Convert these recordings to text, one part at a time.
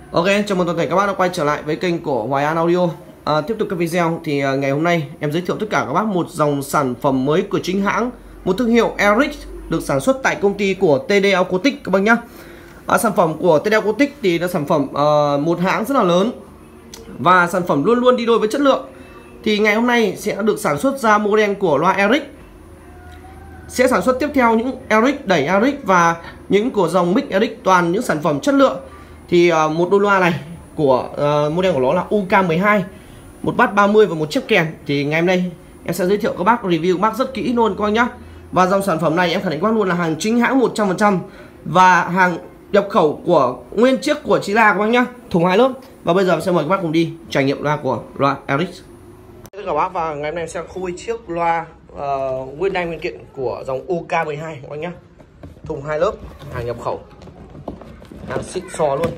Ok, chào mừng toàn thể các bác đã quay trở lại với kênh của Hoài An Audio. Tiếp tục cái video thì ngày hôm nay em giới thiệu tất cả các bác một dòng sản phẩm mới của chính hãng, một thương hiệu Airix được sản xuất tại công ty của TD Acoustic các bác nhé. Sản phẩm của TD Acoustic thì là sản phẩm một hãng rất là lớn và sản phẩm luôn luôn đi đôi với chất lượng. Thì ngày hôm nay sẽ được sản xuất ra model của loa Airix, sẽ sản xuất tiếp theo những Airix, đẩy Airix và những của dòng mic Airix, toàn những sản phẩm chất lượng. Thì một đôi loa này của model của nó là UK12, một bass 30 và một chiếc kèn. Thì ngày hôm nay em sẽ giới thiệu các bác, review các bác rất kỹ luôn các bác nhá. Và dòng sản phẩm này em khẳng định các bác luôn là hàng chính hãng 100% và hàng nhập khẩu của nguyên chiếc của Chila các bác nhá, thùng 2 lớp. Và bây giờ em sẽ mời các bác cùng đi trải nghiệm loa của loa Airix. Tất cả các bác, và ngày hôm nay em sẽ khui chiếc loa nguyên đai nguyên kiện của dòng UK12 các bác nhá, thùng 2 lớp, hàng nhập khẩu, hàng xịn sò luôn.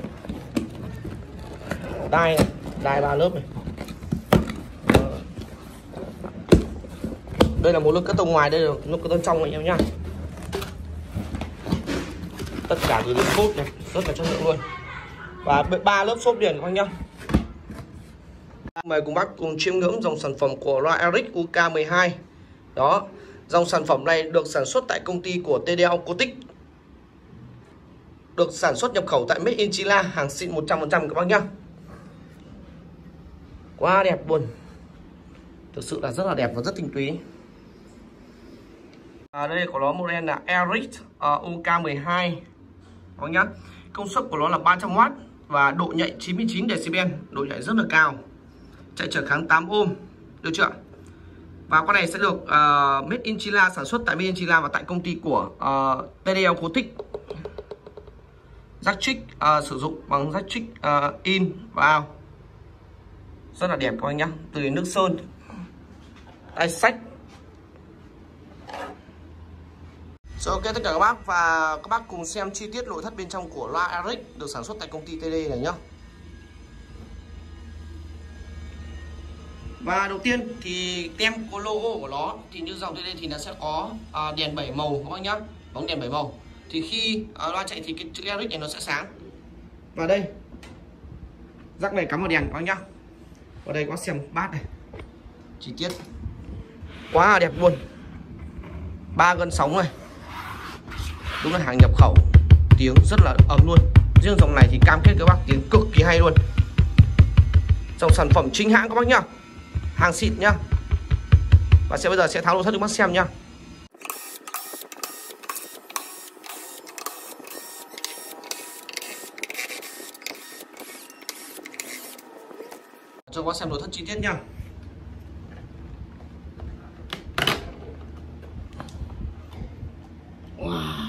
Đai này, đai 3 lớp này. Đây là một lớp cắt tông ngoài, đây là lớp cắt tông trong anh em nhá. Tất cả từ lớp xốp này, rất là chất lượng luôn. Và 3 lớp xốp liền các anh nhá. Mời cùng bác cùng chiêm ngưỡng dòng sản phẩm của loa Airix UK12. Đó, dòng sản phẩm này được sản xuất tại công ty của TD Acoustic, được sản xuất nhập khẩu tại Made in China, hàng xịn 100% các bác nhá. Quá đẹp luôn, thực sự là rất là đẹp và rất tinh túy. Đây của nó model là Airix UK12 các bác nhá. Công suất của nó là 300W và độ nhạy 99 dB, độ nhạy rất là cao, chạy trở kháng 8 ohm, được chưa? Và con này sẽ được Made in China, sản xuất tại Made in China và tại công ty của TD Acoustic. Jack trick sử dụng bằng jack trick in và out, rất là đẹp các anh nhá. Từ nước sơn, tay sách. Rồi ok tất cả các bác, và các bác cùng xem chi tiết nội thất bên trong của loa Airix được sản xuất tại công ty TD này nhá. Và đầu tiên thì tem có logo của nó, thì như dòng TD thì nó sẽ có đèn 7 màu các bác nhá, bóng đèn 7 màu. Thì khi loa chạy thì cái chữ Airix này nó sẽ sáng. Và đây, rắc này cắm vào đèn các bác nhá. Ở đây có xem bát này, chi tiết quá đẹp luôn. 3 gân sóng này, đúng là hàng nhập khẩu, tiếng rất là ấm luôn. Riêng dòng này thì cam kết các bác tiếng cực kỳ hay luôn. Dòng sản phẩm chính hãng các bác nhá, hàng xịn nhá. Và bây giờ sẽ tháo nội thất cho các bác xem nhá. Cho các bác xem nội thất chi tiết nhá. Wow.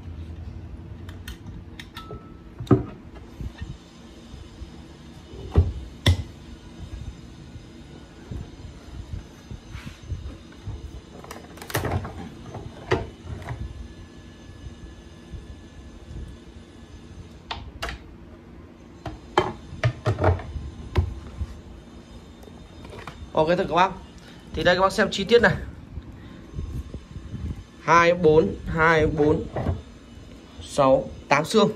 Ok tất cả các bác, thì đây các bác xem chi tiết này, 24 8 xương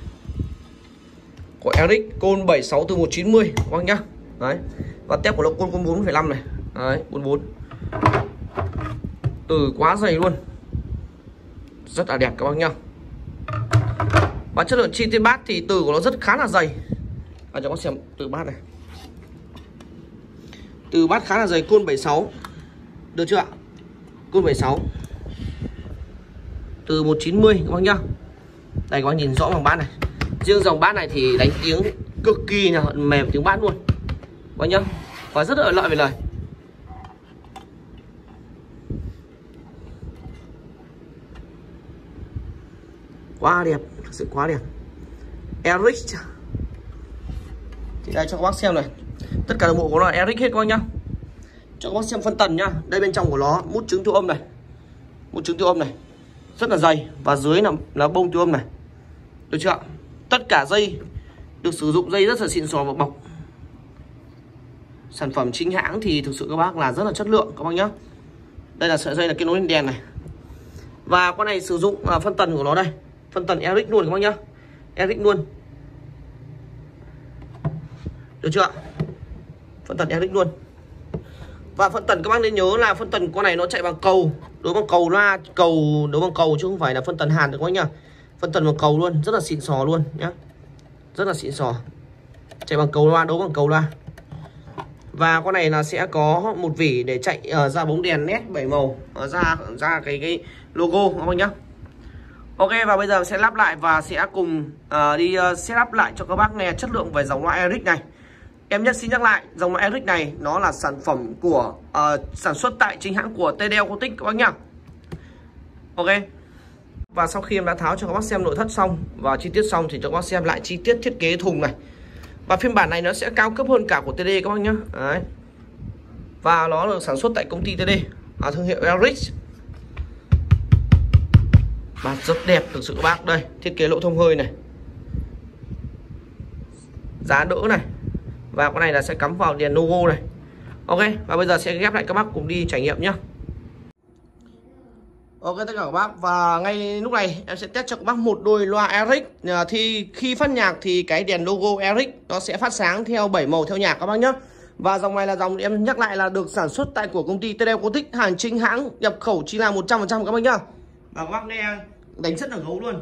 của Airix, côn 76 từ 190 các bác nhá. Đấy, và tép của nó côn 4,5 này. Đấy, 44. Từ quá dày luôn, rất là đẹp các bác nhá. Và chất lượng chi tiết bát thì từ của nó rất khá là dày. Cho các bác xem từ bát này, từ bát khá là dày, côn 76, được chưa ạ? Côn 76 từ 190 các bác nhá. Đây các bác nhìn rõ bằng bát này. Riêng dòng bát này thì đánh tiếng cực kỳ là mềm, tiếng bát luôn các bác nhá, và rất là lợi về lời. Quá đẹp, thực sự quá đẹp. Airix. Thì đây cho các bác xem này, tất cả đồng bộ của nó là Airix hết các bác nhá. Cho các bác xem phân tần nhá. Đây bên trong của nó mút trứng tiêu âm này, mút trứng tiêu âm này rất là dày, và dưới là bông tiêu âm này, được chưa ạ? Tất cả dây được sử dụng dây rất là xịn sò và bọc. Sản phẩm chính hãng thì thực sự các bác là rất là chất lượng các bác nhá. Đây là sợi dây là kết nối lên đèn này. Và con này sử dụng phân tần của nó đây, phân tần Airix luôn các bác nhá, Airix luôn. được chưa? Phân tần Eric luôn. Và phân tần các bác nên nhớ là phân tần con này nó chạy bằng cầu, đối bằng cầu loa, đối bằng cầu chứ không phải là phân tần hàn được các bác nhá. Phân tần bằng cầu luôn, rất là xịn sò luôn nhá. Rất là xịn sò. Chạy bằng cầu loa, đấu bằng cầu loa. Và con này là sẽ có một vỉ để chạy ra bóng đèn nét 7 màu, ra cái logo các bác nhá. Ok, và bây giờ sẽ lắp lại và sẽ cùng đi setup lại cho các bác nghe chất lượng về dòng loa Eric này. Em xin nhắc lại, dòng loa Eric này nó là sản phẩm của sản xuất tại chính hãng của TD Acoustic các bác nhá. Ok. Và sau khi em đã tháo cho các bác xem nội thất xong và chi tiết xong thì cho các bác xem lại chi tiết thiết kế thùng này. Và phiên bản này nó sẽ cao cấp hơn cả của TD các bác nhá. Đấy. Và nó được sản xuất tại công ty TD, thương hiệu Eric. Và rất đẹp thực sự các bác. Đây, thiết kế lỗ thông hơi này, giá đỡ này. Và con này là sẽ cắm vào đèn logo này. Ok, và bây giờ sẽ ghép lại các bác cùng đi trải nghiệm nhá. Ok tất cả các bác, và ngay lúc này em sẽ test cho các bác một đôi loa Eric. Thì khi phát nhạc thì cái đèn logo Eric nó sẽ phát sáng theo 7 màu theo nhạc các bác nhé. Và dòng này là dòng em nhắc lại là được sản xuất tại của công ty TD Acoustic, hàng chính hãng, nhập khẩu chỉ là 100% các bác nhá. Và các bác nghe đánh rất là gấu luôn.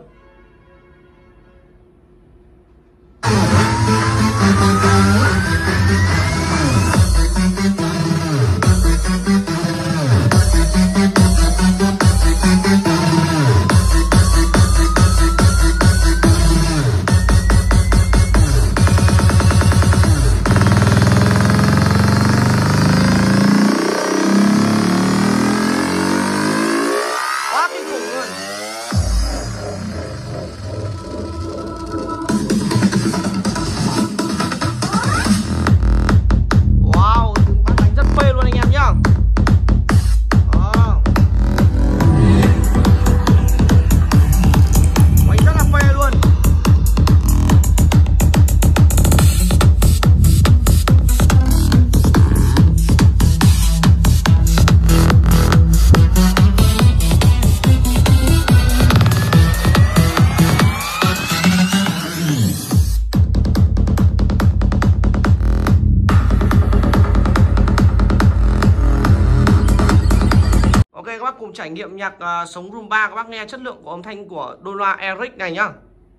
Các bác cùng trải nghiệm nhạc sống Rumba, các bác nghe chất lượng của âm thanh của đôi loa Eric này nhá.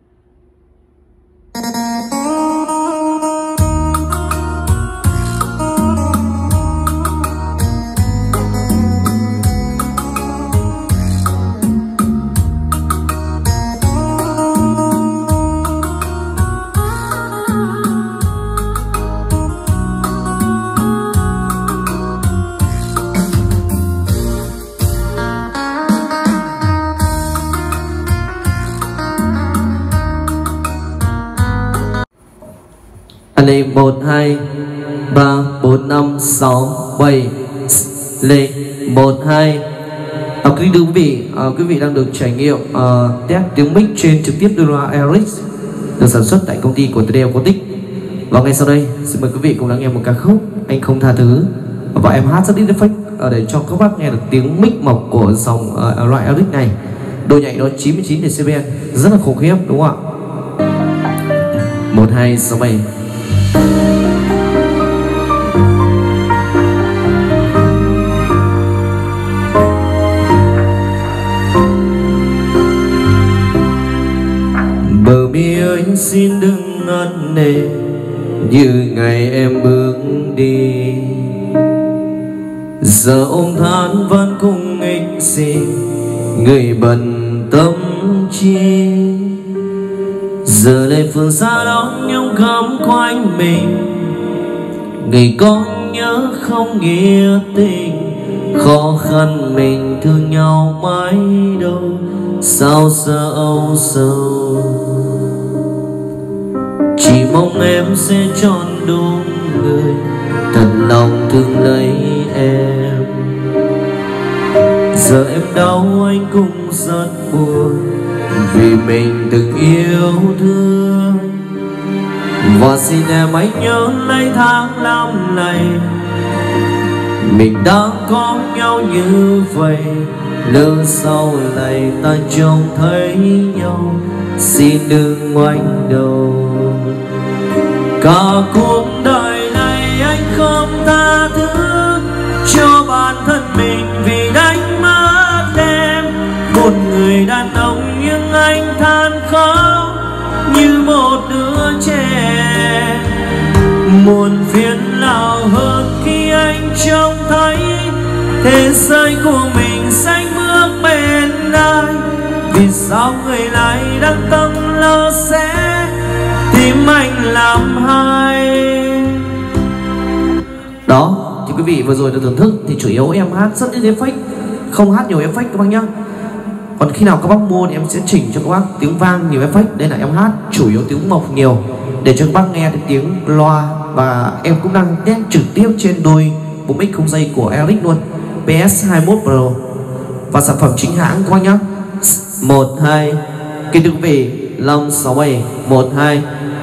Lên 1 2 3 4 5 6 7 lên 1 2. Quý vị đang được trải nghiệm test tiếng mic trên trực tiếp đôi loa Eric được sản xuất tại công ty của TD Acoustic. Và ngay sau đây xin mời quý vị cùng lắng nghe một ca khúc Anh Không Tha Thứ, và em hát rất ít effect để cho các bác nghe được tiếng mic mộc của dòng loại Eric này. Độ nhạy nó 99 decibel, rất là khủng khiếp đúng không ạ? 1 2 6 7. Bờ mi anh xin đừng ngăn nề như ngày em bước đi, giờ ôm than vẫn cùng anh xin người bận tâm chi. Giờ đây phương xa đón nhung khắm quanh mình, người con nhớ không nghĩa tình, khó khăn mình thương nhau mãi đâu, sao sợ âu sầu. Chỉ mong em sẽ chọn đúng người, thật lòng thương lấy em. Giờ em đau anh cũng rất buồn, vì mình từng yêu thương. Và xin em hãy nhớ lấy tháng năm này, mình đã có nhau như vậy. Lỡ sau này ta trông thấy nhau, xin đừng ngoảnh đầu. Cả cuộc đời tha thứ cho bản thân mình vì đánh mất em. Một người đàn ông nhưng anh than khóc như một đứa trẻ. Muộn phiền nào hơn khi anh trông thấy thế giới của mình xanh bước bên ai. Vì sao người lại đang tâm lo sẽ tìm anh làm hay. Đó thì quý vị vừa rồi được thưởng thức thì chủ yếu em hát rất ít effect, không hát nhiều effect các bác nhá. Còn khi nào các bác mua thì em sẽ chỉnh cho các bác tiếng vang nhiều effect. Đây là em hát chủ yếu tiếng mộc nhiều để cho các bác nghe được tiếng loa. Và em cũng đang test trực tiếp trên đôi bộ mic không dây của Eric luôn, PS21 Pro. Và sản phẩm chính hãng các bác nhá. 1 2 kính thưa quý vị, Long 67 1 2